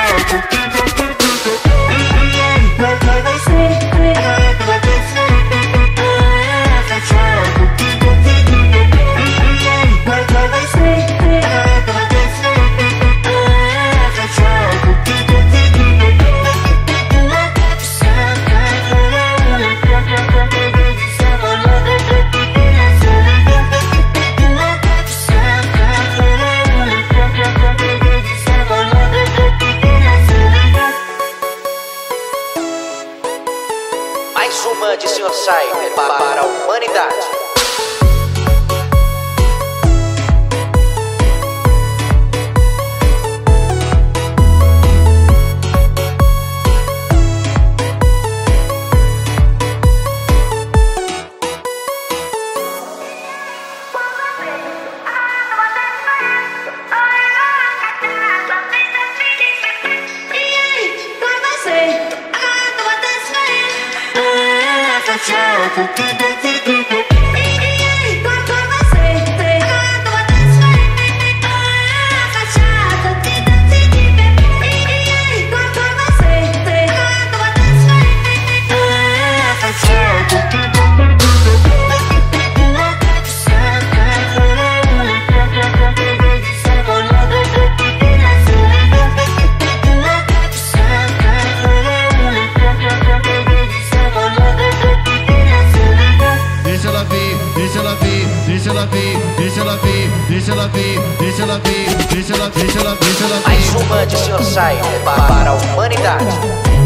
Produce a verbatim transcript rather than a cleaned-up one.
Mais uma de senhor Cyber para a humanidade. Deixa ela vir, deixa ela vir, deixa ela vir, deixa ela vir, deixa ela vir, deixa ela, deixa ela, deixa ela vir. Mais uma de senhor Cyber para a humanidade.